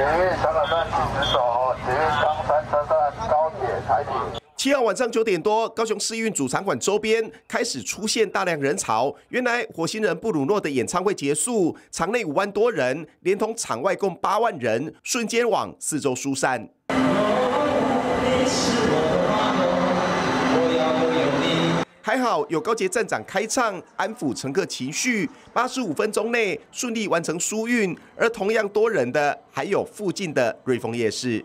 运长岛站行驶手，捷运冈山车站、高铁、台铁。7号晚上9点多，高雄市运主场馆周边开始出现大量人潮。原来火星人布鲁诺的演唱会结束，场内5万多人，连同场外共8万人，瞬间往四周疏散。还好有高捷站长开唱，安抚乘客情绪。85分钟内顺利完成疏运，而同样多人的还有附近的瑞丰夜市。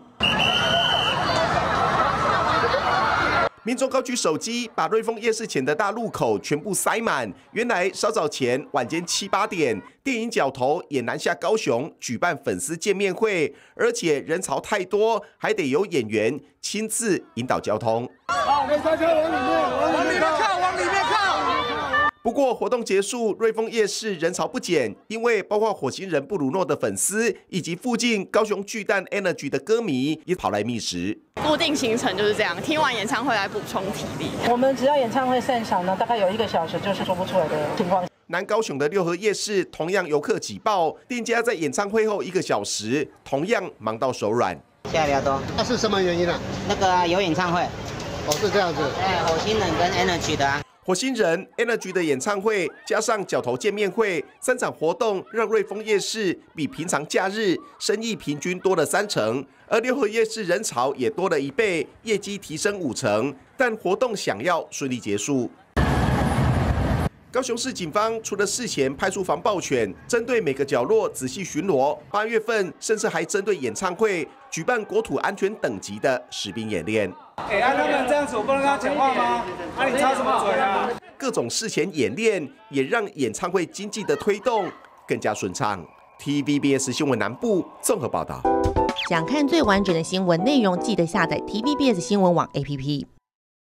民众高举手机，把瑞丰夜市前的大路口全部塞满。原来稍早前晚间7、8点，电影角头也南下高雄举办粉丝见面会，而且人潮太多，还得由演员亲自引导交通。 好，没塞车，往里面靠，往里面靠。 不过活动结束，瑞丰夜市人潮不减，因为包括火星人布鲁诺的粉丝，以及附近高雄巨蛋 Energy 的歌迷也跑来觅食。 固定行程就是这样，听完演唱会来补充体力。 我们只要演唱会散场呢，大概有1个小时就是说不出来的情况。 南高雄的六合夜市同样游客挤爆，店家在演唱会后1个小时同样忙到手软。 下比较多， 那是什么原因啊？ 那个有演唱会， 哦，是这样子。 哎，火星人跟 Energy 的啊。 火星人 Energy 的演唱会加上角头见面会3场活动，让瑞丰夜市比平常假日生意平均多了3成，而六合夜市人潮也多了1倍，业绩提升5成。但活动想要顺利结束。高雄市警方除了事前派出防暴犬，针对每个角落仔细巡逻，8月份甚至还针对演唱会举办国土安全等级的实兵演练。 他们这样子，我不能跟他讲话吗？你插什么嘴啊？ 各种事前演练也让演唱会经济的推动更加顺畅。TVBS 新闻南部综合报道。 想看最完整的新闻内容，记得下载 TVBS 新闻网 APP。